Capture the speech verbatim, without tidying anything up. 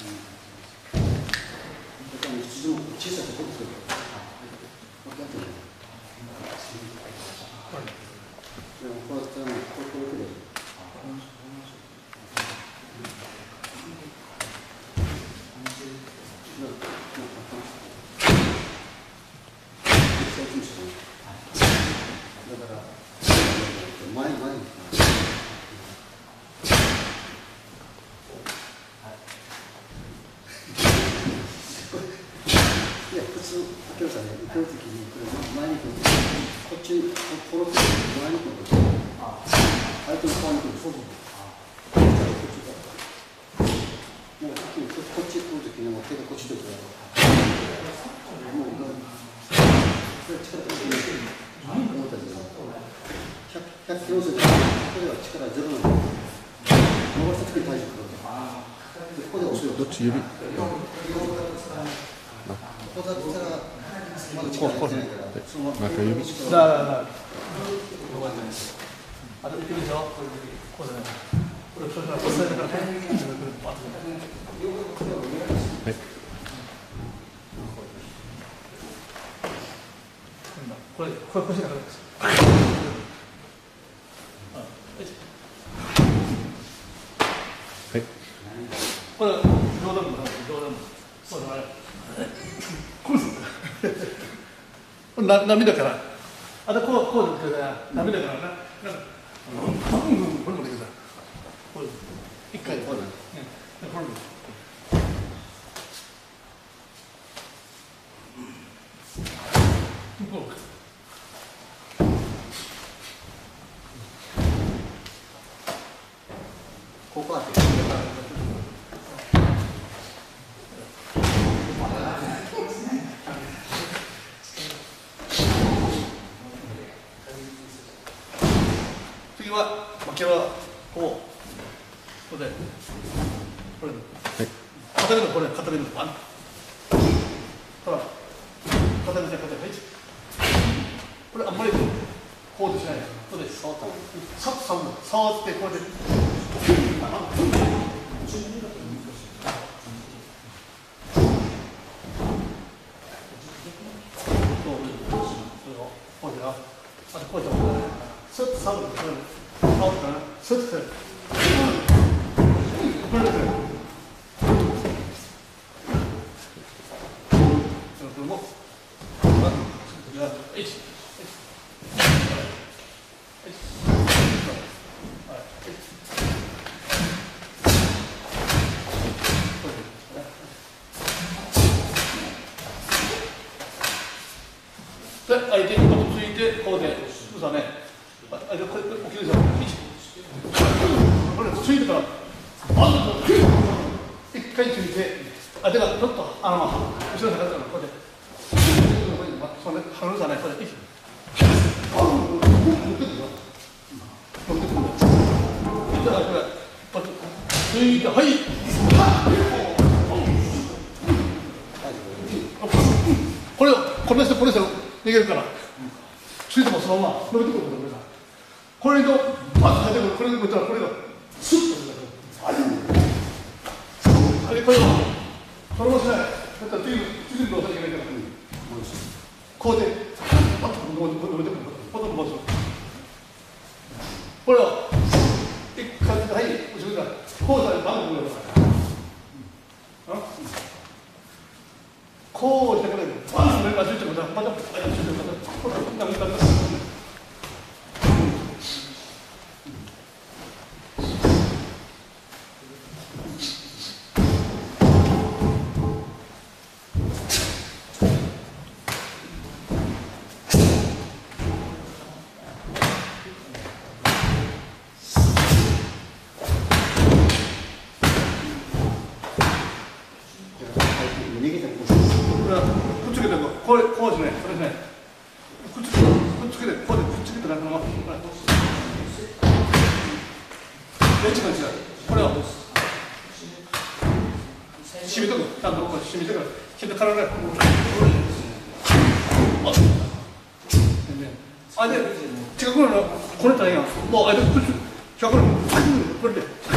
小さく取ってくる。こうやってもこうやって。だから前前に。いや普通明らかに行くときにこれ前に来るこっちに転がって前に来ると相手の顔に来るそうそうもうこっち来るときにも手がこっちで来るもうこれ力が思ったけどひゃくキロするとこれは力ゼロなの伸ばしたときに体重くるここで押すよどっち指ここだったらまだ力入ってないからそのまま指だからだからあと言ってみるでしょこうだねこれそれからこれからはいこれこれ腰がかかるんですはいこれ冗談もない冗談もそうだねこれな涙からあとこうこうですけど涙からななんかうんうんこれもできるさこれ一回でこれねこれここはって次は負けはこうここでこれで片手のこれ片手のワンほら片手で片手はいこれあんまりこうでしないこうで触ったさっと触る触ってこうやってこうであとこうでスッと触る触るからスッとこれでこれもいちで相手にこうついてこうでそうだねあれこれ起きるじゃんこれついてからバンと一回ついて相手がちょっとあのまま後ろに下がったのこうでそれ離るじゃないこれいちバン持ってくるよ持ってくるんだだからこれこうついてはいこれをこれしてこれして逃げるからついてもそのまま伸びてくることだこれとパッと出てくるこれでこれがスッと出てくるあれこれをそれもしないだったら次の次の動作にいけないからこうでパッと伸びてくるパッと戻すこれを一回はい後ろからこうされバンと戻るこうしてくれるバンとまたついてくるまたついてくるこれダメだこれこうですねこれですねくっつけてくっつけてこうでくっつけてなんかのこれ一番違うこれを染みとくちゃんとこう染みてくる染みて体があで近くのこれたらいいやもうあれでくっつけ近くのこれで